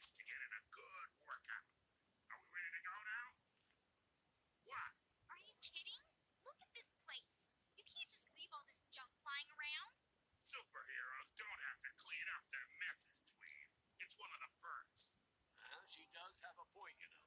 nice to get in a good workout. Are we ready to go now? What? Are you kidding? Look at this place. You can't just leave all this junk flying around. Superheroes don't have to clean up their messes, Tweed. It's one of the perks. She does have a point, you know.